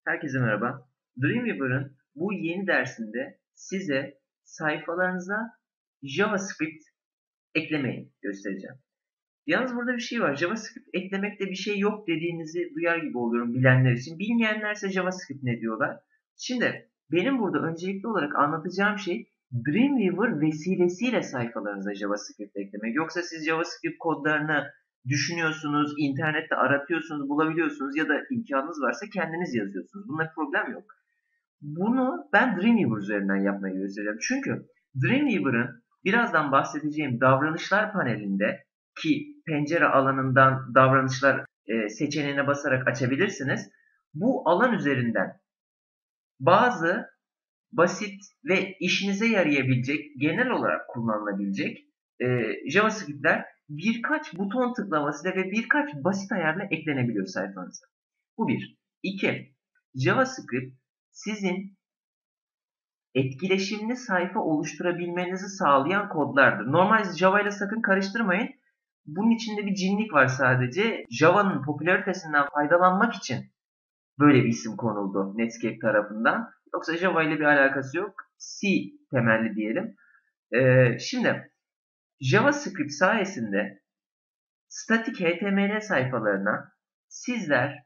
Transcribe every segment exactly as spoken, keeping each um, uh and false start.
Herkese merhaba. Dreamweaver'ın bu yeni dersinde size sayfalarınıza JavaScript eklemeyi göstereceğim. Yalnız burada bir şey var. JavaScript eklemekte bir şey yok dediğinizi duyar gibi oluyorum bilenler için. Bilmeyenlerse JavaScript ne diyorlar? Şimdi benim burada öncelikli olarak anlatacağım şey Dreamweaver vesilesiyle sayfalarınıza JavaScript eklemek. Yoksa siz JavaScript kodlarını düşünüyorsunuz, internette aratıyorsunuz, bulabiliyorsunuz ya da imkanınız varsa kendiniz yazıyorsunuz. Bunda problem yok. Bunu ben Dreamweaver üzerinden yapmayı göstereceğim. Çünkü Dreamweaver'ın birazdan bahsedeceğim davranışlar panelinde ki pencere alanından davranışlar e, seçeneğine basarak açabilirsiniz. Bu alan üzerinden bazı basit ve işinize yarayabilecek, genel olarak kullanılabilecek e, JavaScript'ler birkaç buton tıklamasıyla ve birkaç basit ayarla eklenebiliyor sayfanıza. Bu bir. İki. JavaScript sizin etkileşimli sayfa oluşturabilmenizi sağlayan kodlardır. Normal Java ile sakın karıştırmayın. Bunun içinde bir cinlik var sadece. Java'nın popülaritesinden faydalanmak için böyle bir isim konuldu Netscape tarafından. Yoksa Java ile bir alakası yok. C temelli diyelim. Ee, şimdi JavaScript sayesinde statik H T M L sayfalarına sizler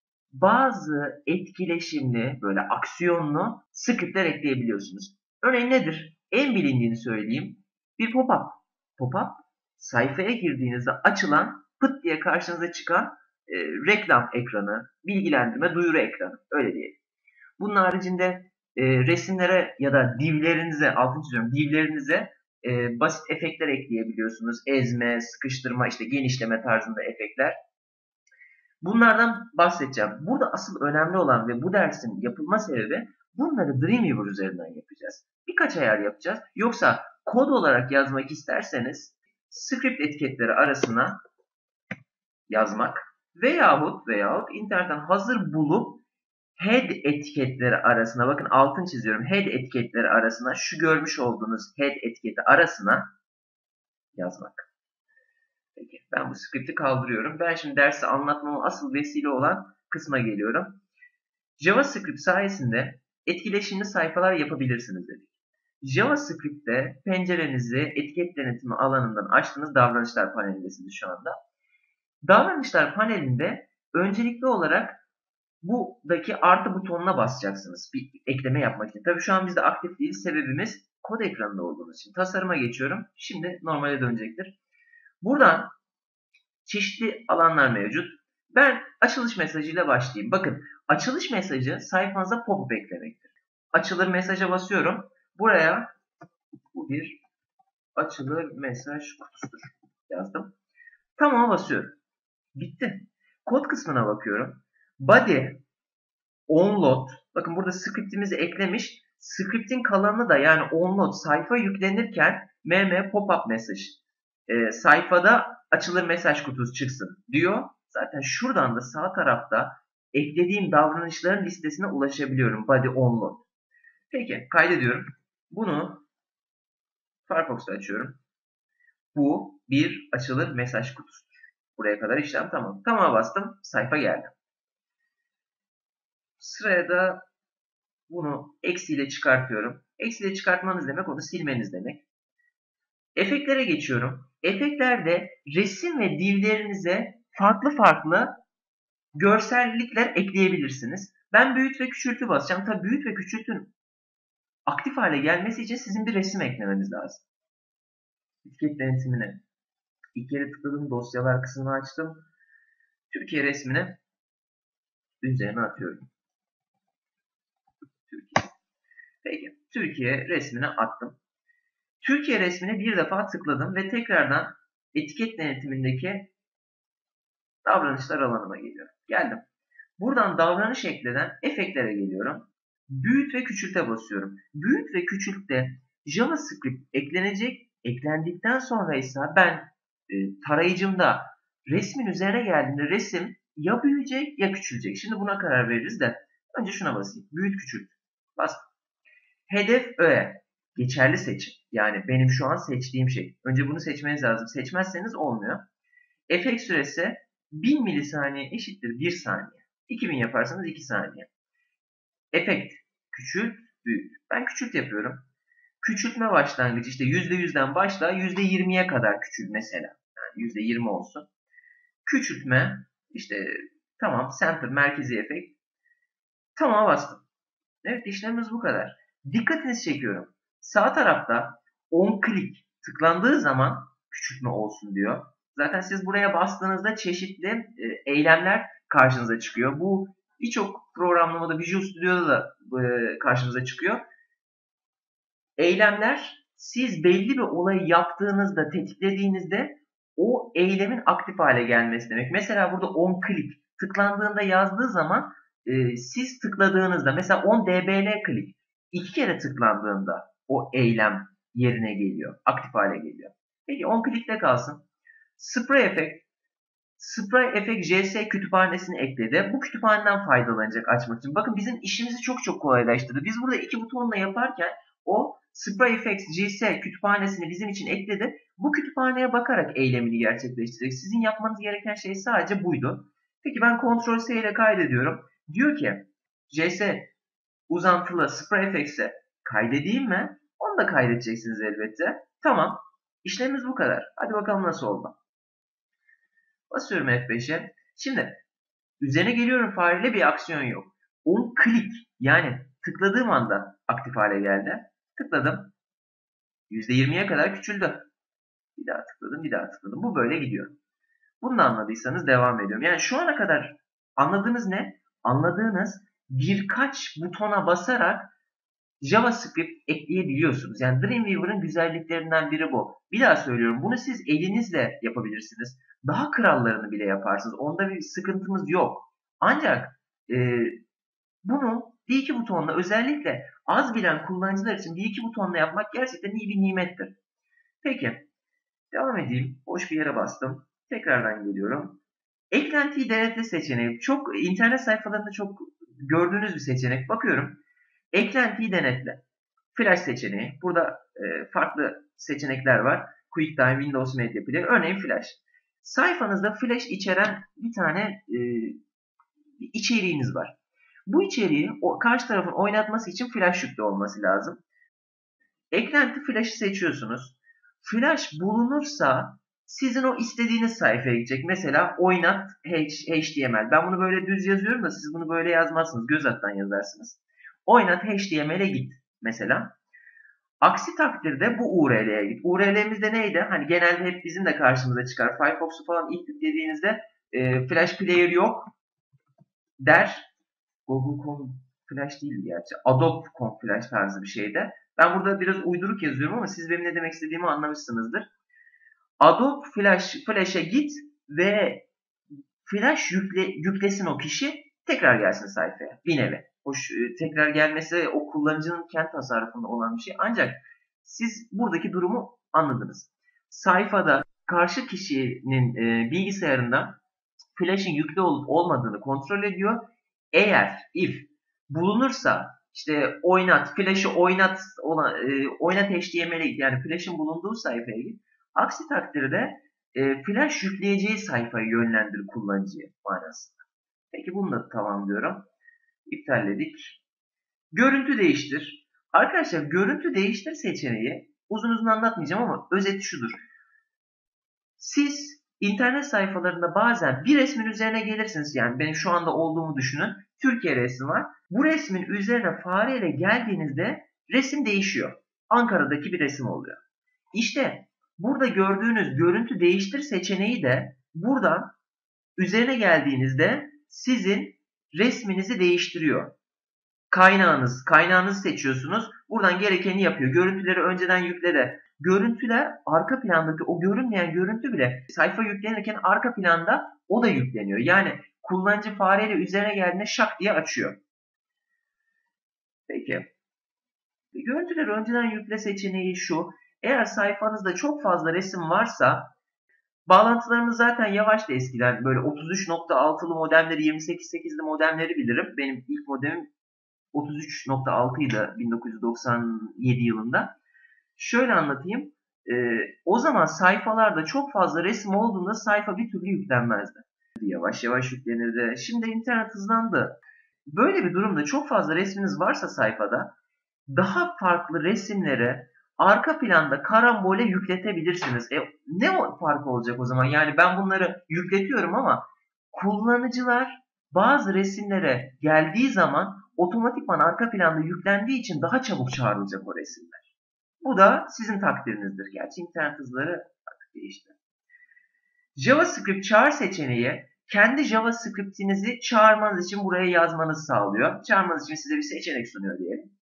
bazı etkileşimli, böyle aksiyonlu scriptler ekleyebiliyorsunuz. Örneğin nedir? En bilindiğini söyleyeyim. Bir pop-up. Pop-up, sayfaya girdiğinizde açılan, pıt diye karşınıza çıkan e, reklam ekranı, bilgilendirme, duyuru ekranı. Öyle diyelim. Bunun haricinde e, resimlere ya da divlerinize, altını çiziyorum, divlerinize e, basit efektler ekleyebiliyorsunuz. Ezme, sıkıştırma, işte genişleme tarzında efektler. Bunlardan bahsedeceğim. Burada asıl önemli olan ve bu dersin yapılma sebebi bunları Dreamweaver üzerinden yapacağız. Birkaç ayar yapacağız. Yoksa kod olarak yazmak isterseniz script etiketleri arasına yazmak veyahut veyahut internetten hazır bulup head etiketleri arasına, bakın altın çiziyorum, head etiketleri arasına, şu görmüş olduğunuz head etiketi arasına yazmak. Peki, ben bu script'i kaldırıyorum. Ben şimdi dersi anlatmama asıl vesile olan kısma geliyorum. JavaScript sayesinde etkileşimli sayfalar yapabilirsiniz dedik. JavaScript'te pencerenizi etiket denetimi alanından açtığınız davranışlar panelindesiniz şu anda. Davranışlar panelinde öncelikli olarak buradaki artı butonuna basacaksınız bir ekleme yapmak için. Tabii şu an bizde aktif değil. Sebebimiz kod ekranında olduğumuz için. Tasarıma geçiyorum. Şimdi normale dönecektir. Buradan çeşitli alanlar mevcut. Ben açılış mesajıyla başlayayım. Bakın, açılış mesajı sayfanıza pop-up eklemektir. Açılır mesaja basıyorum. Buraya bu bir açılır mesaj kutusudur yazdım. Tamam'a basıyorum. Bitti. Kod kısmına bakıyorum. Body onload. Bakın burada script'imizi eklemiş. Script'in kalanını da, yani onload, sayfa yüklenirken mm pop-up mesaj. E, sayfada açılır mesaj kutusu çıksın diyor. Zaten şuradan da sağ tarafta eklediğim davranışların listesine ulaşabiliyorum. Body onload. Peki, kaydediyorum. Bunu Firefox'ta açıyorum. Bu bir açılır mesaj kutusudur. Buraya kadar işlem tamam. Tamam'a bastım. Sayfa geldi. Sıraya da bunu eksiyle çıkartıyorum. Eksiyle çıkartmanız demek onu silmeniz demek. Efektlere geçiyorum. Efektlerde resim ve divlerinize farklı farklı görsellikler ekleyebilirsiniz. Ben büyüt ve küçültü basacağım. Tabii büyüt ve küçültün aktif hale gelmesi için sizin bir resim eklemeniz lazım. Etiket denetimine ilk kere tıkladım. Dosyalar kısmını açtım. Türkiye resmini üzerine atıyorum. Türkiye. Peki. Türkiye resmini attım. Türkiye resmine bir defa tıkladım ve tekrardan etiket denetimindeki davranışlar alanıma geliyorum. Geldim. Buradan davranış ekleden efektlere geliyorum. Büyüt ve küçülte basıyorum. Büyüt ve küçültte JavaScript eklenecek. Eklendikten sonra ise ben e, tarayıcımda resmin üzerine geldiğinde resim ya büyüyecek ya küçülecek. Şimdi buna karar veririz de önce şuna basayım. Büyüt küçült. Bastım. Hedef öğe. Geçerli seçim. Yani benim şu an seçtiğim şey. Önce bunu seçmeniz lazım. Seçmezseniz olmuyor. Efekt süresi bin milisaniye eşittir bir saniye. iki bin yaparsanız iki saniye. Efekt küçült, büyüt. Ben küçült yapıyorum. Küçültme başlangıcı işte yüzde yüzden başla yüzde yirmiye kadar küçül mesela. Yani yüzde yirmi olsun. Küçültme işte tamam center merkezi efekt. Tamam bastım. Evet işlemimiz bu kadar. Dikkatinizi çekiyorum. Sağ tarafta on click tıklandığı zaman küçültme olsun diyor. Zaten siz buraya bastığınızda çeşitli e, eylemler karşınıza çıkıyor. Bu birçok programlamada Visual Studio'da da e, karşınıza çıkıyor. Eylemler siz belli bir olayı yaptığınızda, tetiklediğinizde o eylemin aktif hale gelmesi demek. Mesela burada on click tıklandığında yazdığı zaman e, siz tıkladığınızda mesela on dbl click iki kere tıklandığında o eylem yerine geliyor. Aktif hale geliyor. Peki on click'te kalsın. Spray Effect Spray Effect J S kütüphanesini ekledi. Bu kütüphaneden faydalanacak açmak için. Bakın bizim işimizi çok çok kolaylaştırdı. Biz burada iki butonla yaparken o Spray Effects J S kütüphanesini bizim için ekledi. Bu kütüphaneye bakarak eylemini gerçekleştirecek. Sizin yapmanız gereken şey sadece buydu. Peki ben Ctrl S ile kaydediyorum. Diyor ki J S uzantılı Spray Effects'e kaydedeyim mi? Onu da kaydedeceksiniz elbette. Tamam. İşlemimiz bu kadar. Hadi bakalım nasıl oldu. Basıyorum F beşe. Şimdi üzerine geliyorum fareyle bir aksiyon yok. on click yani tıkladığım anda aktif hale geldi. Tıkladım. yüzde yirmiye kadar küçüldü. Bir daha tıkladım, bir daha tıkladım. Bu böyle gidiyor. Bunu da anladıysanız devam ediyorum. Yani şu ana kadar anladığınız ne? Anladığınız birkaç butona basarak JavaScript ekleyebiliyorsunuz. Yani Dreamweaver'ın güzelliklerinden biri bu. Bir daha söylüyorum. Bunu siz elinizle yapabilirsiniz. Daha krallarını bile yaparsınız. Onda bir sıkıntımız yok. Ancak e, bunu bir iki butonla özellikle az bilen kullanıcılar için bir iki butonla yapmak gerçekten iyi bir nimettir. Peki. Devam edeyim. Boş bir yere bastım. Tekrardan geliyorum. Eklentiyi denetle seçeneği. Çok internet sayfalarında çok gördüğünüz bir seçenek. Bakıyorum. Eklentiyi denetle. Flash seçeneği. Burada e, farklı seçenekler var. QuickTime, Windows Media Player. Örneğin Flash. Sayfanızda Flash içeren bir tane e, içeriğiniz var. Bu içeriği o, karşı tarafın oynatması için Flash yüklü olması lazım. Eklenti Flash'ı seçiyorsunuz. Flash bulunursa sizin o istediğiniz sayfaya gidecek. Mesela oynat H T M L. Ben bunu böyle düz yazıyorum da siz bunu böyle yazmazsınız. Göz alttan yazarsınız. Oynat H T M L'e git mesela. Aksi takdirde bu U R L'ye git. U R L'miz de neydi? Hani genelde hep bizim de karşımıza çıkar. Firefox'u falan ilk yüklediğinizde e, Flash Player yok der. Google nokta com Flash değil gerçi. Adobe nokta com Flash tarzı bir şeydi. Ben burada biraz uyduruk yazıyorum ama siz benim ne demek istediğimi anlamışsınızdır. Adobe Flash Flash'e git ve Flash yükle, yüklesin o kişi, tekrar gelsin sayfaya. Bir nevi. Hoş, tekrar gelmesi o kullanıcının kendi tasarrufunda olan bir şey. Ancak siz buradaki durumu anladınız. Sayfada karşı kişinin e, bilgisayarında Flash'in yüklü olup olmadığını kontrol ediyor. Eğer if bulunursa işte oynat, Flash'ı oynat, ona, e, oynat H T M L'e git. Yani Flash'ın bulunduğu sayfaya git. Aksi takdirde e, Flash yükleyeceği sayfayı yönlendir kullanıcıya manasında. Peki bunu da tamamlıyorum. İptalledik. Görüntü değiştir. Arkadaşlar görüntü değiştir seçeneği uzun uzun anlatmayacağım ama özeti şudur. Siz internet sayfalarında bazen bir resmin üzerine gelirsiniz. Yani benim şu anda olduğumu düşünün. Türkiye resmi var. Bu resmin üzerine fareyle geldiğinizde resim değişiyor. Ankara'daki bir resim oluyor. İşte burada gördüğünüz görüntü değiştir seçeneği de buradan üzerine geldiğinizde sizin resminizi değiştiriyor. Kaynağınız, kaynağınızı seçiyorsunuz. Buradan gerekeni yapıyor. Görüntüleri önceden yükle de. Görüntüler arka plandaki o görünmeyen görüntü bile sayfa yüklenirken arka planda o da yükleniyor. Yani kullanıcı fareyle üzerine geldiğinde şak diye açıyor. Peki. Görüntüleri önceden yükle seçeneği şu. Eğer sayfanızda çok fazla resim varsa bağlantılarımız zaten yavaştı eskiden. Böyle otuz üç nokta altılı modemleri, yirmi sekiz nokta sekizli modemleri bilirim. Benim ilk modemim otuz üç nokta altı idi bin dokuz yüz doksan yedi yılında. Şöyle anlatayım. Ee, o zaman sayfalarda çok fazla resim olduğunda sayfa bir türlü yüklenmezdi. Yavaş yavaş yüklenirdi. Şimdi internet hızlandı. Böyle bir durumda çok fazla resminiz varsa sayfada daha farklı resimlere arka planda karambole yükletebilirsiniz. E, ne o fark olacak o zaman? Yani ben bunları yükletiyorum ama kullanıcılar bazı resimlere geldiği zaman otomatikman arka planda yüklendiği için daha çabuk çağrılacak o resimler. Bu da sizin takdirinizdir. Gerçi internet hızları artık değişti. JavaScript çağır seçeneği kendi JavaScript'inizi çağırmanız için buraya yazmanızı sağlıyor. Çağırmanız için size bir seçenek sunuyor diyelim.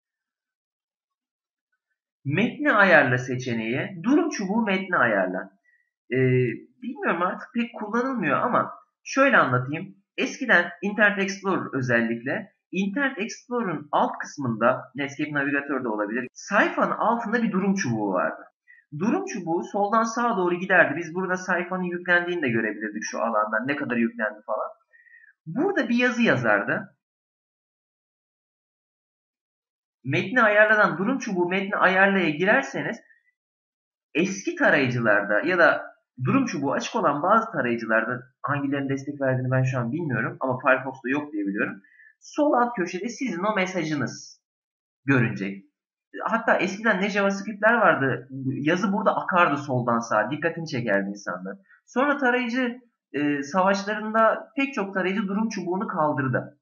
Metni ayarla seçeneği, durum çubuğu metni ayarla. Ee, bilmiyorum artık pek kullanılmıyor ama şöyle anlatayım. Eskiden Internet Explorer özellikle, Internet Explorer'ın alt kısmında, Netscape Navigator'da olabilir, sayfanın altında bir durum çubuğu vardı. Durum çubuğu soldan sağa doğru giderdi. Biz burada sayfanın yüklendiğini de görebilirdik şu alandan, ne kadar yüklendi falan. Burada bir yazı yazardı. Metni ayarladan durum çubuğu metni ayarlaya girerseniz eski tarayıcılarda ya da durum çubuğu açık olan bazı tarayıcılarda, hangilerinin destek verdiğini ben şu an bilmiyorum ama Firefox'ta yok diye biliyorum. Sol alt köşede sizin o mesajınız görünecek. Hatta eskiden ne JavaScript'ler vardı, yazı burada akardı soldan sağa, dikkatini çekerdi insanlar. Sonra tarayıcı e, savaşlarında pek çok tarayıcı durum çubuğunu kaldırdı.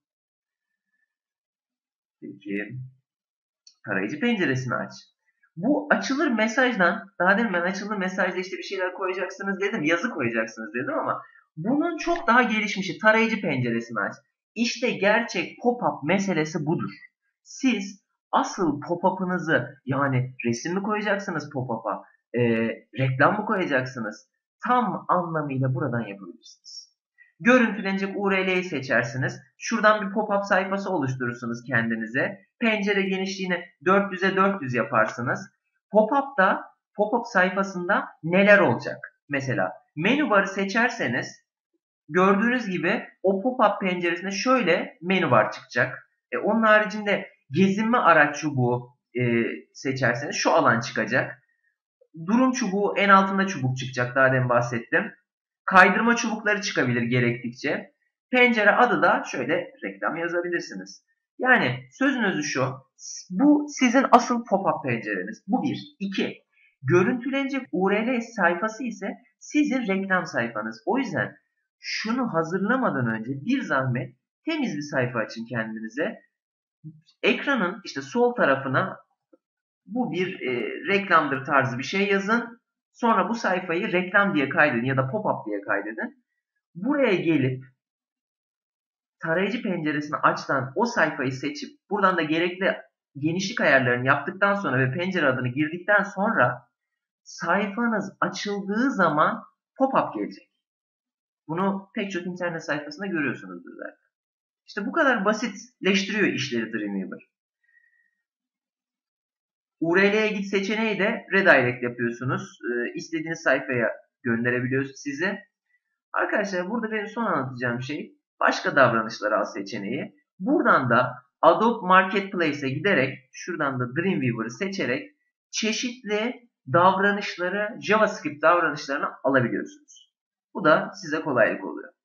Peki, tarayıcı penceresini aç. Bu açılır mesajdan, daha demin ben açılır mesajda işte bir şeyler koyacaksınız dedim, yazı koyacaksınız dedim ama bunun çok daha gelişmişi tarayıcı penceresini aç. İşte gerçek pop-up meselesi budur. Siz asıl pop-up'ınızı, yani resim mi koyacaksınız pop-up'a, e, reklam mı koyacaksınız, tam anlamıyla buradan yapabilirsiniz. Görüntülenecek U R L'yi seçersiniz. Şuradan bir pop-up sayfası oluşturursunuz kendinize. Pencere genişliğini dört yüze dört yüz yaparsınız. Pop-up'ta, pop-up sayfasında neler olacak? Mesela menü barı seçerseniz gördüğünüz gibi o pop-up penceresinde şöyle menü bar çıkacak. E, onun haricinde gezinme araç çubuğu e, seçerseniz şu alan çıkacak. Durum çubuğu en altında çubuk çıkacak. Daha demin bahsettim. Kaydırma çubukları çıkabilir gerektikçe. Pencere adı da şöyle reklam yazabilirsiniz. Yani sözün özü şu. Bu sizin asıl pop-up pencereniz. Bu bir. İki. Görüntülenecek U R L sayfası ise sizin reklam sayfanız. O yüzden şunu hazırlamadan önce bir zahmet temiz bir sayfa açın kendinize. Ekranın işte sol tarafına bu bir e, reklamdır tarzı bir şey yazın. Sonra bu sayfayı reklam diye kaydedin ya da pop-up diye kaydedin. Buraya gelip tarayıcı penceresini açtan o sayfayı seçip buradan da gerekli genişlik ayarlarını yaptıktan sonra ve pencere adını girdikten sonra sayfanız açıldığı zaman pop-up gelecek. Bunu pek çok internet sayfasında görüyorsunuzdur zaten. İşte bu kadar basitleştiriyor işleri Dreamweaver. U R L'ye git seçeneği de redirect yapıyorsunuz. Ee, istediğiniz sayfaya gönderebiliyoruz sizi. Arkadaşlar burada benim son anlatacağım şey başka davranışlar al seçeneği. Buradan da Adobe Marketplace'e giderek şuradan da Dreamweaver'ı seçerek çeşitli davranışları, JavaScript davranışlarını alabiliyorsunuz. Bu da size kolaylık oluyor.